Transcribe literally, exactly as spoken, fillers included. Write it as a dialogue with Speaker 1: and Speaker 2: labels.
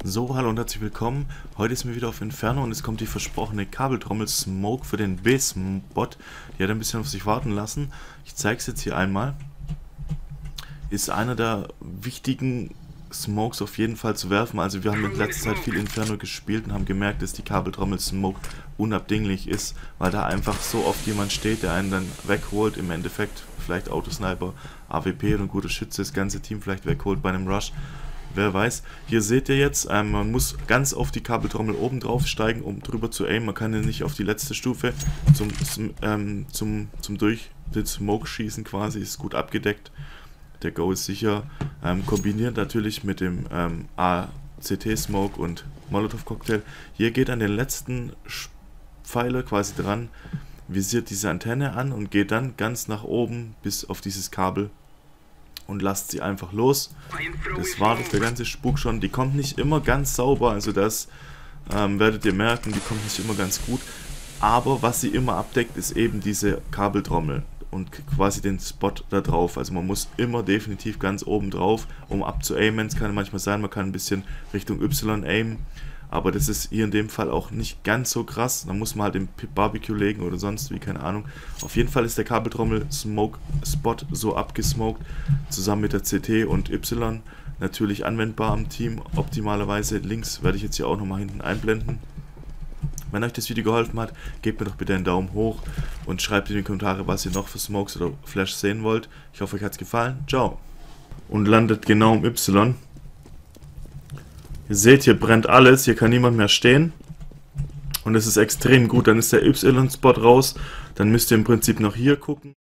Speaker 1: So, hallo und herzlich willkommen. Heute ist mir wieder auf Inferno und es kommt die versprochene Kabeltrommel Smoke für den B-Spot. Die hat ein bisschen auf sich warten lassen. Ich zeige es jetzt hier einmal. Ist einer der wichtigen Smokes auf jeden Fall zu werfen. Also wir haben in letzter Zeit viel Inferno gespielt und haben gemerkt, dass die Kabeltrommel Smoke unabdinglich ist, weil da einfach so oft jemand steht, der einen dann wegholt. Im Endeffekt vielleicht Autosniper, A W P und ein guter Schütze, das ganze Team vielleicht wegholt bei einem Rush. Wer weiß. Hier seht ihr jetzt, ähm, man muss ganz auf die Kabeltrommel oben drauf steigen, um drüber zu aimen. Man kann ja nicht auf die letzte Stufe zum, zum, ähm, zum, zum durch den Smoke schießen quasi, ist gut abgedeckt. Der Go ist sicher. Ähm, kombiniert natürlich mit dem ähm, A C T Smoke und Molotov Cocktail. Hier geht an den letzten Pfeiler quasi dran, visiert diese Antenne an und geht dann ganz nach oben bis auf dieses Kabel. Und lasst sie einfach los. Das war doch der ganze Spuk schon. Die kommt nicht immer ganz sauber, also das ähm, werdet ihr merken, die kommt nicht immer ganz gut. Aber was sie immer abdeckt, ist eben diese Kabeltrommel und quasi den Spot da drauf. Also man muss immer definitiv ganz oben drauf, um abzuaimen. Es kann manchmal sein, man kann ein bisschen Richtung Y aimen. Aber das ist hier in dem Fall auch nicht ganz so krass. Da muss man halt den Barbecue legen oder sonst wie, keine Ahnung. Auf jeden Fall ist der Kabeltrommel Smoke Spot so abgesmoked, zusammen mit der C T und Y. Natürlich anwendbar am Team, optimalerweise. Links werde ich jetzt hier auch nochmal hinten einblenden. Wenn euch das Video geholfen hat, gebt mir doch bitte einen Daumen hoch und schreibt in die Kommentare, was ihr noch für Smokes oder Flash sehen wollt. Ich hoffe, euch hat es gefallen. Ciao. Und landet genau im Y. Ihr seht, hier brennt alles, hier kann niemand mehr stehen. Und es ist extrem gut, dann ist der Y-Spot raus. Dann müsst ihr im Prinzip noch hier gucken.